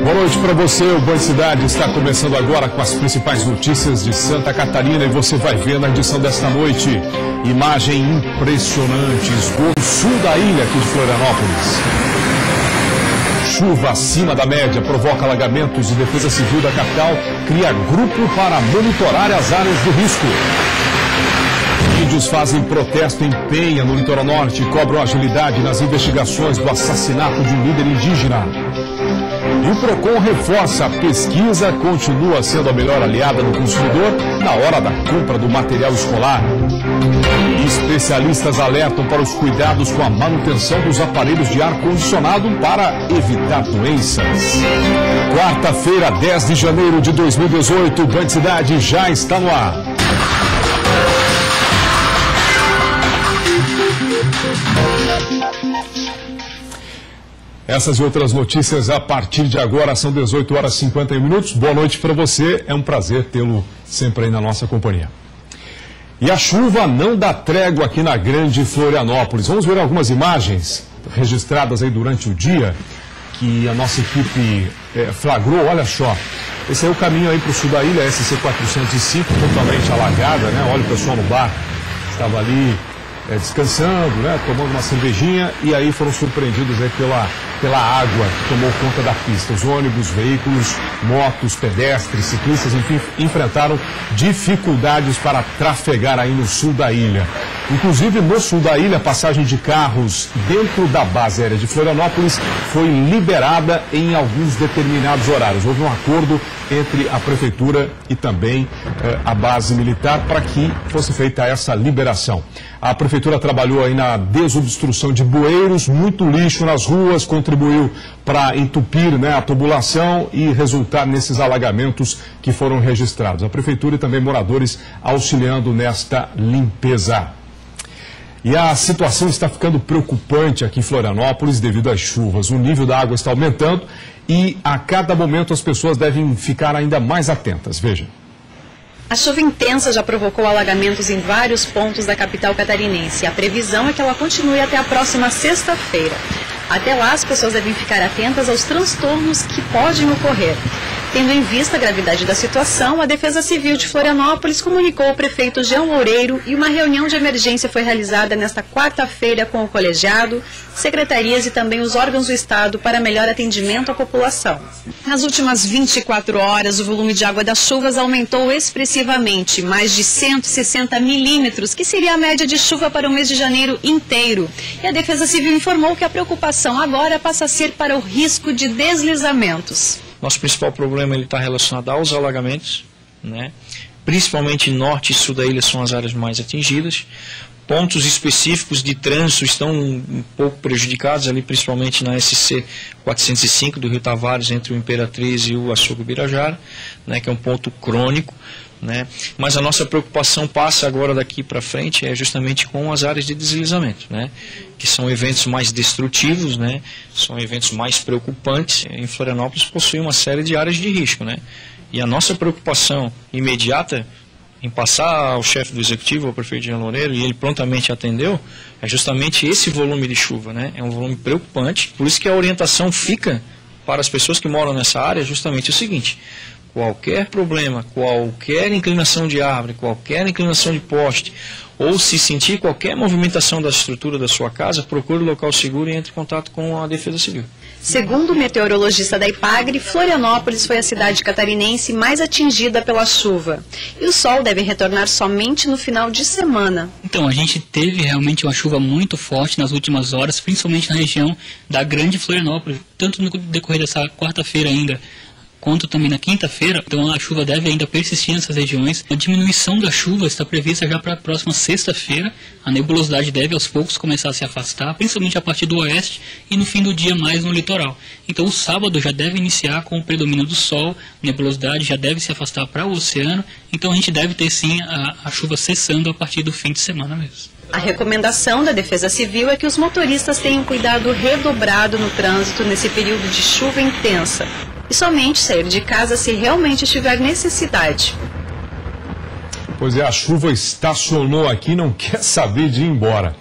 Boa noite para você, o Band Cidade está começando agora com as principais notícias de Santa Catarina e você vai ver na edição desta noite imagem impressionante, esgoto sul da ilha aqui de Florianópolis. Chuva acima da média provoca alagamentos e Defesa Civil da capital cria grupo para monitorar as áreas de risco. Índios fazem protesto em Penha, no litoral norte, e cobram agilidade nas investigações do assassinato de um líder indígena. E o PROCON reforça: a pesquisa continua sendo a melhor aliada do consumidor na hora da compra do material escolar. Especialistas alertam para os cuidados com a manutenção dos aparelhos de ar-condicionado para evitar doenças. Quarta-feira, 10 de janeiro de 2018, o Band Cidade já está no ar. Essas e outras notícias a partir de agora, são 18 horas e 51 minutos. Boa noite para você, é um prazer tê-lo sempre aí na nossa companhia. E a chuva não dá trégua aqui na Grande Florianópolis. Vamos ver algumas imagens registradas aí durante o dia que a nossa equipe flagrou. Olha só, esse é o caminho aí para o sul da ilha, SC 405, totalmente alagada, né? Olha o pessoal no bar, estava ali descansando, né, tomando uma cervejinha, e aí foram surpreendidos aí pela água que tomou conta da pista. Os ônibus, veículos, motos, pedestres, ciclistas, enfim, enfrentaram dificuldades para trafegar aí no sul da ilha. Inclusive, no sul da ilha, a passagem de carros dentro da base aérea de Florianópolis foi liberada em alguns determinados horários. Houve um acordo entre a prefeitura e também a base militar para que fosse feita essa liberação. A prefeitura trabalhou aí na desobstrução de bueiros, muito lixo nas ruas, contribuiu para entupir, né, a tubulação e resultar nesses alagamentos que foram registrados. A prefeitura e também moradores auxiliando nesta limpeza. E a situação está ficando preocupante aqui em Florianópolis devido às chuvas. O nível da água está aumentando e a cada momento as pessoas devem ficar ainda mais atentas. Veja. A chuva intensa já provocou alagamentos em vários pontos da capital catarinense. A previsão é que ela continue até a próxima sexta-feira. Até lá, as pessoas devem ficar atentas aos transtornos que podem ocorrer. Tendo em vista a gravidade da situação, a Defesa Civil de Florianópolis comunicou ao prefeito Jean Loureiro e uma reunião de emergência foi realizada nesta quarta-feira com o colegiado, secretarias e também os órgãos do Estado para melhor atendimento à população. Nas últimas 24 horas, o volume de água das chuvas aumentou expressivamente, mais de 160 milímetros, que seria a média de chuva para o mês de janeiro inteiro. E a Defesa Civil informou que a preocupação agora passa a ser para o risco de deslizamentos. Nosso principal problema está relacionado aos alagamentos, né? Principalmente norte e sul da ilha são as áreas mais atingidas. Pontos específicos de trânsito estão um pouco prejudicados, ali principalmente na SC 405 do Rio Tavares, entre o Imperatriz e o Açude Birajara, né, que é um ponto crônico. Né? Mas a nossa preocupação passa agora daqui para frente justamente com as áreas de deslizamento, né? Que são eventos mais destrutivos, né? São eventos mais preocupantes. Em Florianópolis possui uma série de áreas de risco, né? E a nossa preocupação imediata em passar ao chefe do executivo, ao prefeito Jean Loureiro, e ele prontamente atendeu, é justamente esse volume de chuva, né? É um volume preocupante, por isso que a orientação fica para as pessoas que moram nessa área justamente o seguinte: qualquer problema, qualquer inclinação de árvore, qualquer inclinação de poste, ou se sentir qualquer movimentação da estrutura da sua casa, procure o local seguro e entre em contato com a Defesa Civil. Segundo o meteorologista da IPAGRE, Florianópolis foi a cidade catarinense mais atingida pela chuva. E o sol deve retornar somente no final de semana. Então, a gente teve realmente uma chuva muito forte nas últimas horas, principalmente na região da Grande Florianópolis, tanto no decorrer dessa quarta-feira ainda, quanto também na quinta-feira. Então a chuva deve ainda persistir nessas regiões. A diminuição da chuva está prevista já para a próxima sexta-feira. A nebulosidade deve aos poucos começar a se afastar, principalmente a partir do oeste e no fim do dia mais no litoral. Então o sábado já deve iniciar com o predomínio do sol, a nebulosidade já deve se afastar para o oceano, então a gente deve ter sim a chuva cessando a partir do fim de semana mesmo. A recomendação da Defesa Civil é que os motoristas tenham cuidado redobrado no trânsito nesse período de chuva intensa. E somente sair de casa se realmente tiver necessidade. Pois é, a chuva estacionou aqui e não quer saber de ir embora.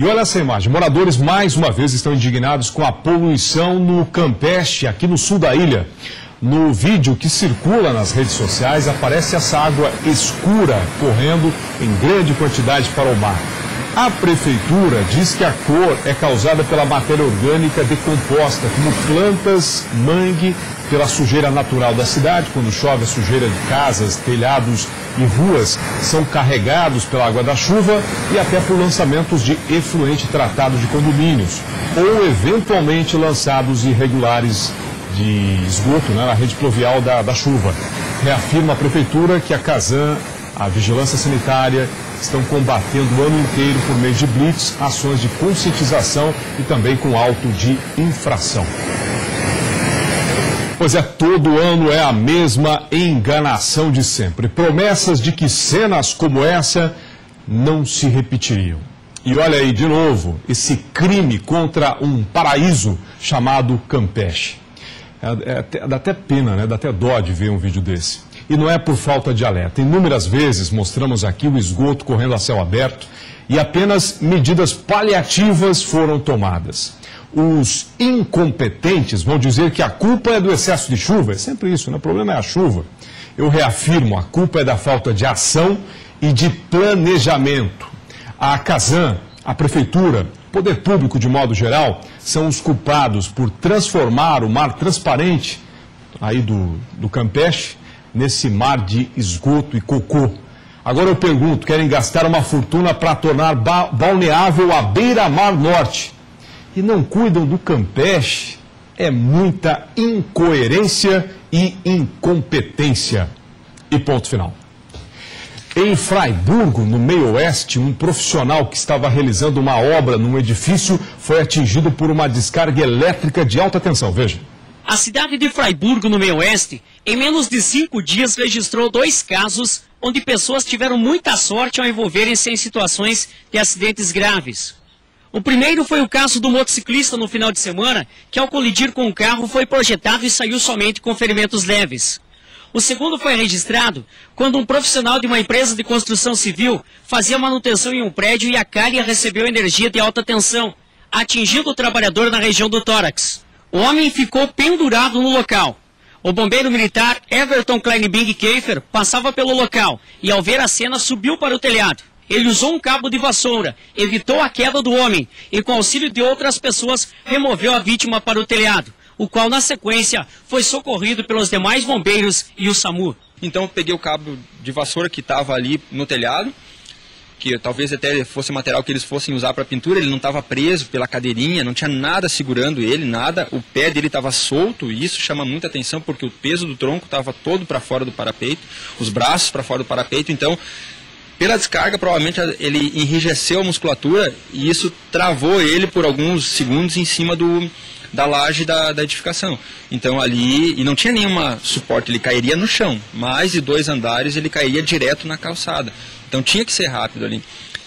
E olha essa imagem, moradores mais uma vez estão indignados com a poluição no Campeche, aqui no sul da ilha. No vídeo que circula nas redes sociais, aparece essa água escura correndo em grande quantidade para o mar. A prefeitura diz que a cor é causada pela matéria orgânica decomposta, como plantas, mangue, pela sujeira natural da cidade. Quando chove, a sujeira de casas, telhados e ruas são carregados pela água da chuva e até por lançamentos de efluente tratado de condomínios, ou eventualmente lançados irregulares de esgoto, né, na rede pluvial da chuva. Reafirma a prefeitura que a Casan, a Vigilância Sanitária, estão combatendo o ano inteiro por meio de blitz, ações de conscientização e também com auto de infração. Pois é, todo ano é a mesma enganação de sempre. Promessas de que cenas como essa não se repetiriam. E olha aí, de novo, esse crime contra um paraíso chamado Campeche. Dá até pena, né? Dá até dó de ver um vídeo desse. E não é por falta de alerta. Inúmeras vezes mostramos aqui o esgoto correndo a céu aberto e apenas medidas paliativas foram tomadas. Os incompetentes vão dizer que a culpa é do excesso de chuva. É sempre isso, né? O problema é a chuva. Eu reafirmo, a culpa é da falta de ação e de planejamento. A Casan, a prefeitura, o poder público de modo geral, são os culpados por transformar o mar transparente aí do Campeche nesse mar de esgoto e cocô. Agora eu pergunto, querem gastar uma fortuna para tornar balneável a beira-mar norte e não cuidam do Campeche? É muita incoerência e incompetência. E ponto final. Em Fraiburgo, no meio-oeste, um profissional que estava realizando uma obra num edifício foi atingido por uma descarga elétrica de alta tensão. Veja. A cidade de Fraiburgo, no meio-oeste, em menos de 5 dias registrou 2 casos onde pessoas tiveram muita sorte ao envolverem-se em situações de acidentes graves. O primeiro foi o caso do motociclista no final de semana, que ao colidir com um carro foi projetado e saiu somente com ferimentos leves. O segundo foi registrado quando um profissional de uma empresa de construção civil fazia manutenção em um prédio e a calha recebeu energia de alta tensão, atingindo o trabalhador na região do tórax. O homem ficou pendurado no local. O bombeiro militar Everton Kleinbing Kiefer passava pelo local e, ao ver a cena, subiu para o telhado. Ele usou um cabo de vassoura, evitou a queda do homem e, com auxílio de outras pessoas, removeu a vítima para o telhado, o qual, na sequência, foi socorrido pelos demais bombeiros e o SAMU. Então eu peguei o cabo de vassoura que estava ali no telhado, que talvez até fosse material que eles fossem usar para pintura, ele não estava preso pela cadeirinha, não tinha nada segurando ele, nada, o pé dele estava solto, e isso chama muita atenção porque o peso do tronco estava todo para fora do parapeito, os braços para fora do parapeito, então, pela descarga, provavelmente ele enrijeceu a musculatura e isso travou ele por alguns segundos em cima da laje da edificação. Então ali, e não tinha nenhuma suporte, ele cairia no chão, mais de 2 andares ele cairia direto na calçada. Então tinha que ser rápido ali.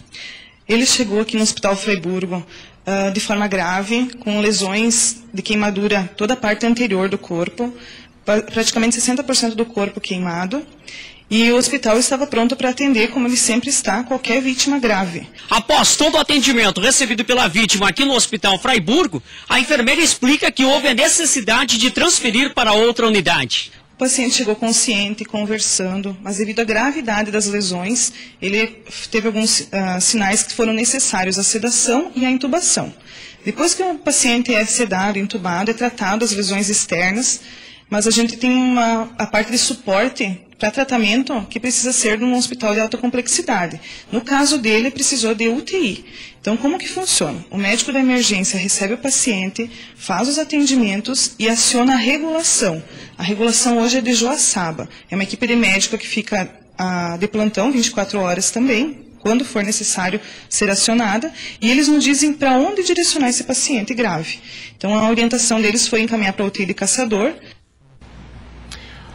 Ele chegou aqui no Hospital Fraiburgo de forma grave, com lesões de queimadura toda a parte anterior do corpo, praticamente 60% do corpo queimado. E o hospital estava pronto para atender, como ele sempre está, qualquer vítima grave. Após todo o atendimento recebido pela vítima aqui no Hospital Fraiburgo, a enfermeira explica que houve a necessidade de transferir para outra unidade. O paciente chegou consciente, conversando, mas devido à gravidade das lesões, ele teve alguns sinais que foram necessários, a sedação e a intubação. Depois que o paciente é sedado, intubado, é tratado as lesões externas, mas a gente tem a parte de suporte para tratamento que precisa ser num hospital de alta complexidade. No caso dele, precisou de UTI. Então, como que funciona? O médico da emergência recebe o paciente, faz os atendimentos e aciona a regulação. A regulação hoje é de Joaçaba. É uma equipe de médica que fica de plantão 24 horas também, quando for necessário ser acionada, e eles nos dizem para onde direcionar esse paciente grave. Então, a orientação deles foi encaminhar para a UTI de Caçador.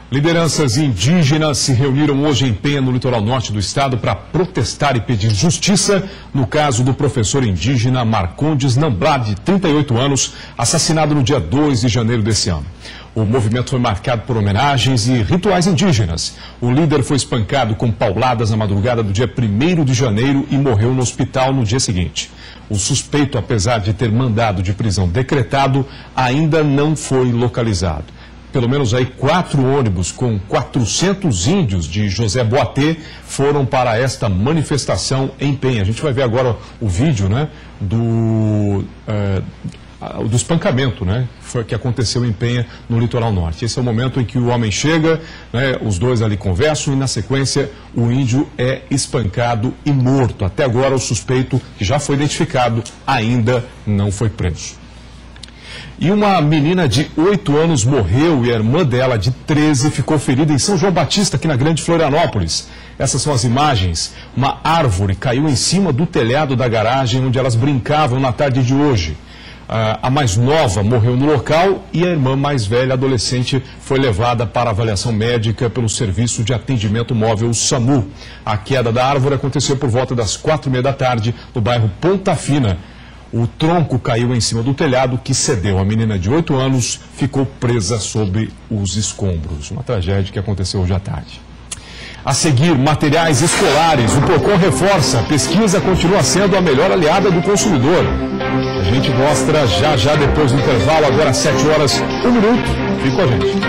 Lideranças indígenas se reuniram hoje em Penha, no litoral norte do estado, para protestar e pedir justiça no caso do professor indígena Marcondes Namblad, de 38 anos, assassinado no dia 2 de janeiro desse ano. O movimento foi marcado por homenagens e rituais indígenas. O líder foi espancado com pauladas na madrugada do dia 1º de janeiro e morreu no hospital no dia seguinte. O suspeito, apesar de ter mandado de prisão decretado, ainda não foi localizado. Pelo menos aí 4 ônibus com 400 índios de José Boatê foram para esta manifestação em Penha. A gente vai ver agora o vídeo, né, do espancamento, né, que aconteceu em Penha, no litoral norte. Esse é o momento em que o homem chega, né, os dois ali conversam e, na sequência, o índio é espancado e morto. Até agora, o suspeito, que já foi identificado, ainda não foi preso. E uma menina de 8 anos morreu e a irmã dela, de 13, ficou ferida em São João Batista, aqui na Grande Florianópolis. Essas são as imagens. Uma árvore caiu em cima do telhado da garagem onde elas brincavam na tarde de hoje. A mais nova morreu no local e a irmã mais velha, adolescente, foi levada para avaliação médica pelo Serviço de Atendimento Móvel SAMU. A queda da árvore aconteceu por volta das 4h30 da tarde, no bairro Ponta Fina. O tronco caiu em cima do telhado, que cedeu. A menina de 8 anos ficou presa sob os escombros. Uma tragédia que aconteceu hoje à tarde. A seguir, materiais escolares. O PROCON reforça. A pesquisa continua sendo a melhor aliada do consumidor. A gente mostra já depois do intervalo, agora às 7h01. Fique com a gente.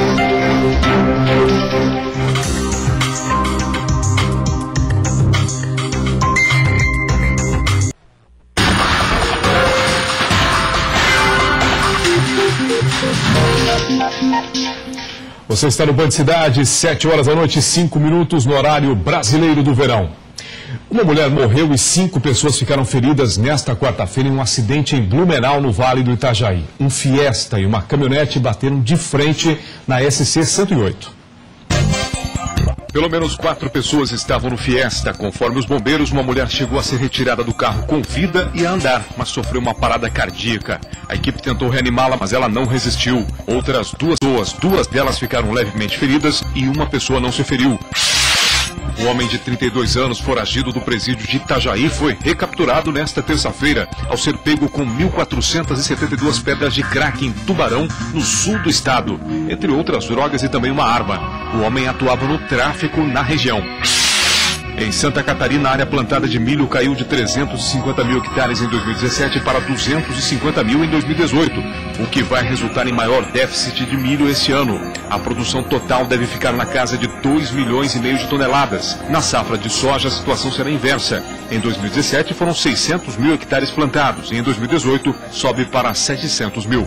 Você está no Band Cidade, 7h05, no horário brasileiro do verão. Uma mulher morreu e 5 pessoas ficaram feridas nesta quarta-feira em um acidente em Blumenau, no Vale do Itajaí. Um Fiesta e uma caminhonete bateram de frente na SC 108. Pelo menos 4 pessoas estavam no Fiesta. Conforme os bombeiros, uma mulher chegou a ser retirada do carro com vida e a andar, mas sofreu uma parada cardíaca. A equipe tentou reanimá-la, mas ela não resistiu. Outras 2 pessoas, 2 delas ficaram levemente feridas e uma pessoa não se feriu. O homem de 32 anos, foragido do presídio de Itajaí, foi recapturado nesta terça-feira, ao ser pego com 1.472 pedras de crack em Tubarão, no sul do estado, entre outras drogas e também uma arma. O homem atuava no tráfico na região. Em Santa Catarina, a área plantada de milho caiu de 350 mil hectares em 2017 para 250 mil em 2018, o que vai resultar em maior déficit de milho este ano. A produção total deve ficar na casa de 2,5 milhões de toneladas. Na safra de soja, a situação será inversa. Em 2017 foram 600 mil hectares plantados e em 2018 sobe para 700 mil.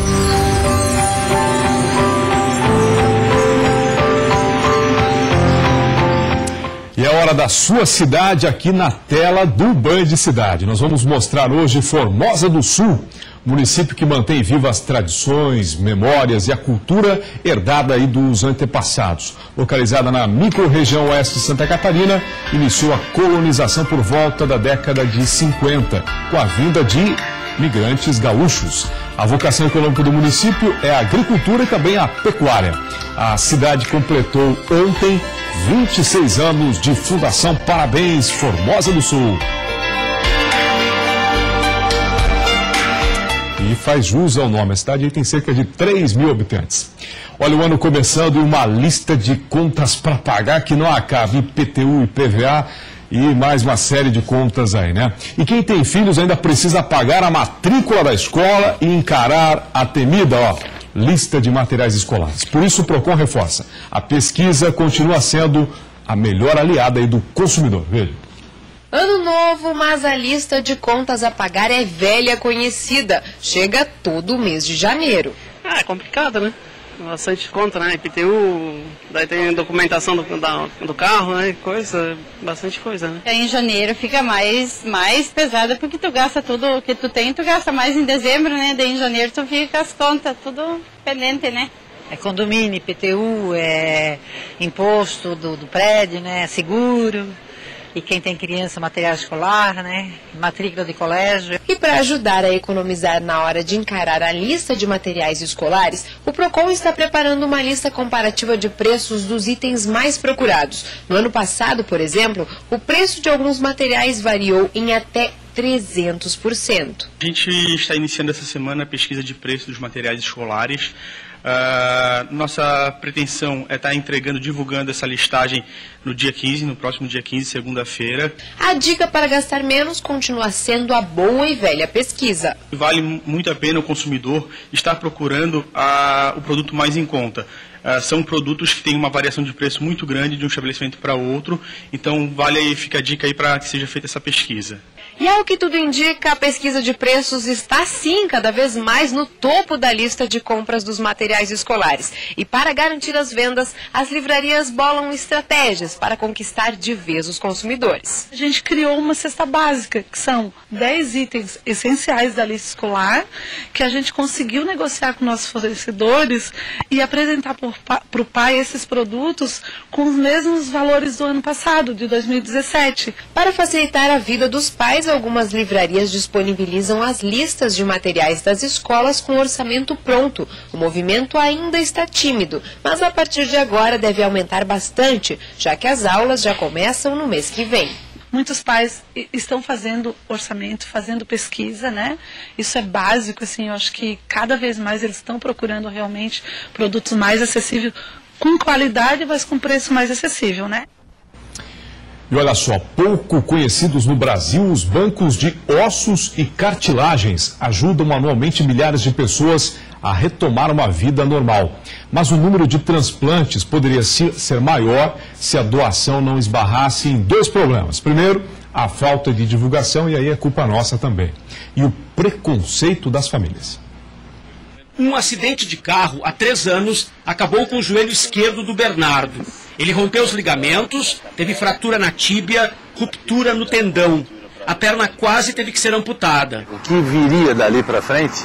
E é hora da sua cidade aqui na tela do Band Cidade. Nós vamos mostrar hoje Formosa do Sul, município que mantém vivas as tradições, memórias e a cultura herdada aí dos antepassados. Localizada na microrregião oeste de Santa Catarina, iniciou a colonização por volta da década de 50, com a vinda de migrantes gaúchos. A vocação econômica do município é a agricultura e também a pecuária. A cidade completou ontem 26 anos de fundação. Parabéns, Formosa do Sul! E faz jus ao nome. A cidade tem cerca de 3 mil habitantes. Olha, o ano começando e uma lista de contas para pagar que não acaba. IPTU, IPVA e mais uma série de contas aí, né? E quem tem filhos ainda precisa pagar a matrícula da escola e encarar a temida, lista de materiais escolares. Por isso o PROCON reforça. A pesquisa continua sendo a melhor aliada aí do consumidor. Veja. Ano novo, mas a lista de contas a pagar é velha conhecida. Chega todo mês de janeiro. É complicado, né? Bastante conta, né? IPTU, daí tem documentação do carro, né? Bastante coisa, né? Em janeiro fica mais pesada porque tu gasta tudo que tu tem, tu gasta mais em dezembro, né? Daí em janeiro tu fica com as contas, tudo pendente, né? É condomínio, IPTU, é imposto do prédio, né? Seguro. e quem tem criança, material escolar, né, matrícula de colégio. E para ajudar a economizar na hora de encarar a lista de materiais escolares, o PROCON está preparando uma lista comparativa de preços dos itens mais procurados. No ano passado, por exemplo, o preço de alguns materiais variou em até 300%. A gente está iniciando essa semana a pesquisa de preço dos materiais escolares. Nossa pretensão é estar divulgando essa listagem no dia 15, no próximo dia 15, segunda-feira. A dica para gastar menos continua sendo a boa e velha pesquisa. Vale muito a pena o consumidor estar procurando o produto mais em conta. São produtos que têm uma variação de preço muito grande de um estabelecimento para outro, então fica a dica aí para que seja feita essa pesquisa. E ao que tudo indica, a pesquisa de preços está sim cada vez mais no topo da lista de compras dos materiais escolares. E para garantir as vendas, as livrarias bolam estratégias para conquistar de vez os consumidores. A gente criou uma cesta básica, que são 10 itens essenciais da lista escolar, que a gente conseguiu negociar com nossos fornecedores e apresentar para o pai esses produtos com os mesmos valores do ano passado, de 2017. Para facilitar a vida dos pais, algumas livrarias disponibilizam as listas de materiais das escolas com orçamento pronto. O movimento ainda está tímido, mas a partir de agora deve aumentar bastante, já que as aulas já começam no mês que vem. Muitos pais estão fazendo orçamento, fazendo pesquisa, né? Isso é básico, assim, eu acho que cada vez mais eles estão procurando realmente produtos mais acessíveis, com qualidade, mas com preço mais acessível, né? E olha só, pouco conhecidos no Brasil, os bancos de ossos e cartilagens ajudam anualmente milhares de pessoas a retomar uma vida normal. Mas o número de transplantes poderia ser maior se a doação não esbarrasse em dois problemas. Primeiro, a falta de divulgação, e aí é culpa nossa também. E o preconceito das famílias. Um acidente de carro há 3 anos acabou com o joelho esquerdo do Bernardo. Ele rompeu os ligamentos, teve fratura na tíbia, ruptura no tendão. A perna quase teve que ser amputada. O que viria dali para frente,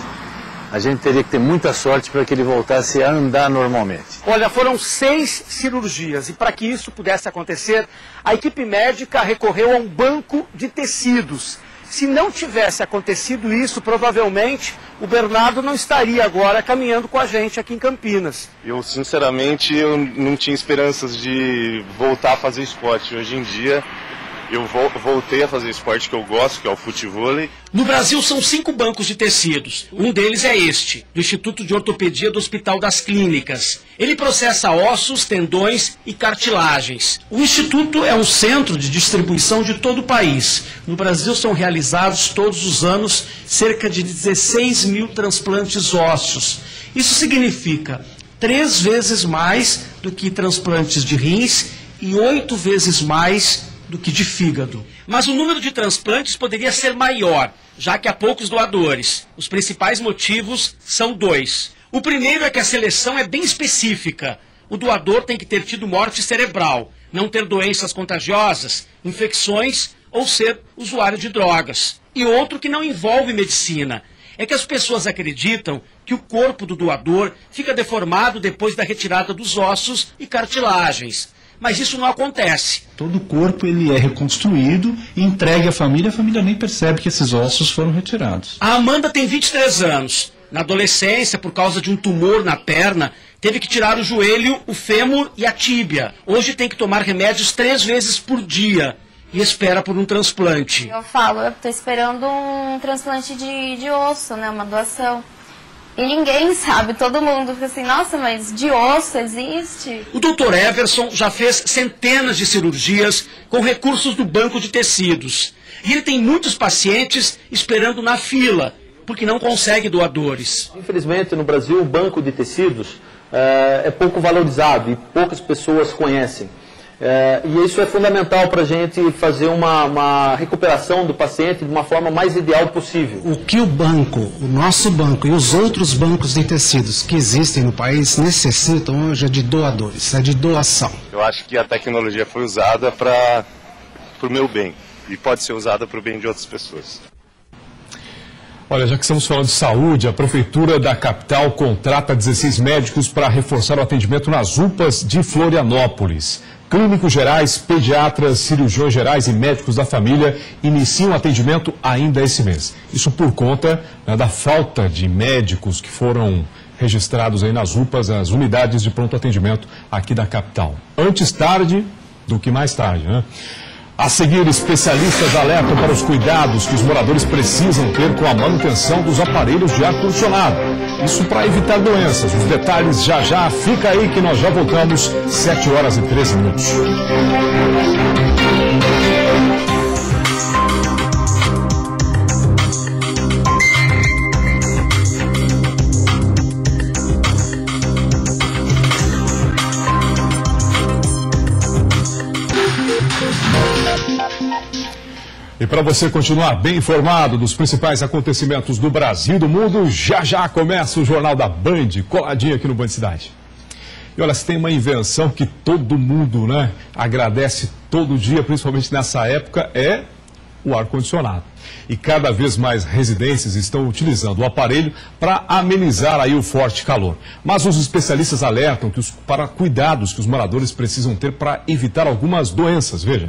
a gente teria que ter muita sorte para que ele voltasse a andar normalmente. Olha, foram 6 cirurgias e para que isso pudesse acontecer, a equipe médica recorreu a um banco de tecidos. Se não tivesse acontecido isso, provavelmente o Bernardo não estaria agora caminhando com a gente aqui em Campinas. Eu, sinceramente, eu não tinha esperanças de voltar a fazer esporte. Hoje em dia, eu voltei a fazer esporte que eu gosto, que é o futevôlei. No Brasil são 5 bancos de tecidos. Um deles é este, do Instituto de Ortopedia do Hospital das Clínicas. Ele processa ossos, tendões e cartilagens. O Instituto é um centro de distribuição de todo o país. No Brasil são realizados todos os anos cerca de 16 mil transplantes ósseos. Isso significa 3 vezes mais do que transplantes de rins e 8 vezes mais do que de fígado. Mas o número de transplantes poderia ser maior, já que há poucos doadores. Os principais motivos são 2. O primeiro é que a seleção é bem específica. O doador tem que ter tido morte cerebral, não ter doenças contagiosas, infecções ou ser usuário de drogas. E outro que não envolve medicina. É que as pessoas acreditam que o corpo do doador fica deformado depois da retirada dos ossos e cartilagens. Mas isso não acontece. Todo o corpo ele é reconstruído e entregue à família, a família nem percebe que esses ossos foram retirados. A Amanda tem 23 anos. Na adolescência, por causa de um tumor na perna, teve que tirar o joelho, o fêmur e a tíbia. Hoje tem que tomar remédios 3 vezes por dia e espera por um transplante. Eu estou esperando um transplante de osso, né, uma doação. E ninguém sabe, todo mundo fica assim, nossa, mas de osso existe? O Dr. Everson já fez centenas de cirurgias com recursos do banco de tecidos. E ele tem muitos pacientes esperando na fila, porque não consegue doadores. Infelizmente, no Brasil, o banco de tecidos é pouco valorizado e poucas pessoas conhecem. E isso é fundamental para a gente fazer uma recuperação do paciente de uma forma mais ideal possível. O que o banco, o nosso banco e os outros bancos de tecidos que existem no país necessitam hoje é de doadores, é de doação. Eu acho que a tecnologia foi usada para o meu bem e pode ser usada para o bem de outras pessoas. Olha, já que estamos falando de saúde, a Prefeitura da capital contrata 16 médicos para reforçar o atendimento nas UPAs de Florianópolis. Clínicos gerais, pediatras, cirurgiões gerais e médicos da família iniciam atendimento ainda esse mês. Isso por conta da falta de médicos que foram registrados aí nas UPAs, as unidades de pronto atendimento aqui da capital. Antes tarde do que mais tarde, né? A seguir, especialistas alertam para os cuidados que os moradores precisam ter com a manutenção dos aparelhos de ar-condicionado. Isso para evitar doenças. Os detalhes já. Fica aí que nós já voltamos, 7h13. E para você continuar bem informado dos principais acontecimentos do Brasil e do mundo, já começa o Jornal da Band, coladinho aqui no Band Cidade. E olha, se tem uma invenção que todo mundo, né, agradece todo dia, principalmente nessa época, é o ar-condicionado. E cada vez mais residências estão utilizando o aparelho para amenizar aí o forte calor. Mas os especialistas alertam para cuidados que os moradores precisam ter para evitar algumas doenças, veja.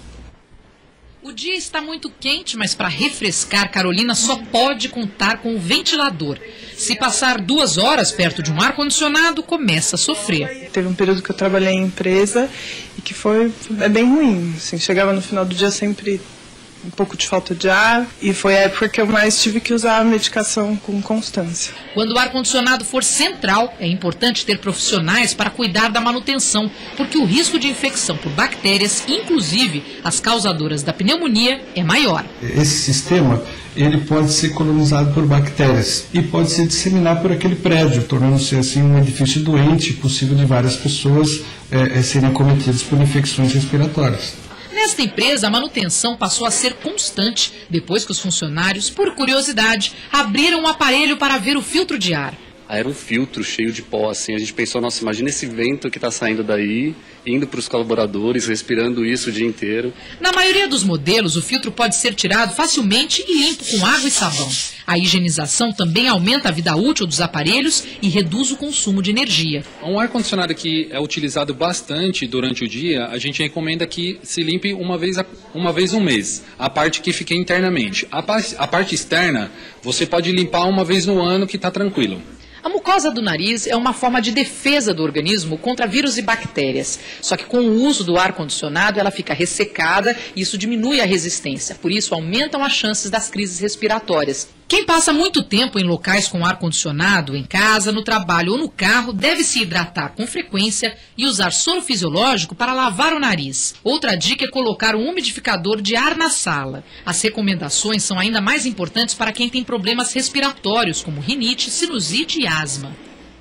O dia está muito quente, mas para refrescar, Carolina só pode contar com o ventilador. Se passar 2 horas perto de um ar-condicionado, começa a sofrer. Teve um período que eu trabalhei em empresa e que foi bem ruim. Assim, chegava no final do dia sempre um pouco de falta de ar e foi a época que eu mais tive que usar a medicação com constância. Quando o ar-condicionado for central, é importante ter profissionais para cuidar da manutenção, porque o risco de infecção por bactérias, inclusive as causadoras da pneumonia, é maior. Esse sistema ele pode ser colonizado por bactérias e pode se disseminar por aquele prédio, tornando-se assim um edifício doente, possível de várias pessoas serem acometidas por infecções respiratórias. Nesta empresa, a manutenção passou a ser constante depois que os funcionários, por curiosidade, abriram o aparelho para ver o filtro de ar. Era um filtro cheio de pó, assim, a gente pensou, nossa, imagina esse vento que está saindo daí, indo para os colaboradores, respirando isso o dia inteiro. Na maioria dos modelos, o filtro pode ser tirado facilmente e limpo com água e sabão. A higienização também aumenta a vida útil dos aparelhos e reduz o consumo de energia. Um ar-condicionado que é utilizado bastante durante o dia, a gente recomenda que se limpe uma vez no mês, a parte que fica internamente. A parte externa, você pode limpar uma vez no ano que está tranquilo. A mucosa do nariz é uma forma de defesa do organismo contra vírus e bactérias. Só que com o uso do ar-condicionado ela fica ressecada e isso diminui a resistência. Por isso aumentam as chances das crises respiratórias. Quem passa muito tempo em locais com ar-condicionado, em casa, no trabalho ou no carro, deve se hidratar com frequência e usar soro fisiológico para lavar o nariz. Outra dica é colocar um umidificador de ar na sala. As recomendações são ainda mais importantes para quem tem problemas respiratórios, como rinite, sinusite e asma.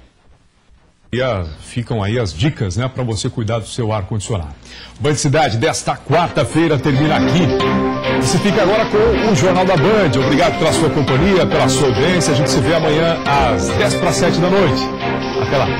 E ficam aí as dicas, né, para você cuidar do seu ar-condicionado. Band Cidade desta quarta-feira termina aqui. Você fica agora com o Jornal da Band. Obrigado pela sua companhia, pela sua audiência. A gente se vê amanhã às 6:50 da noite. Até lá.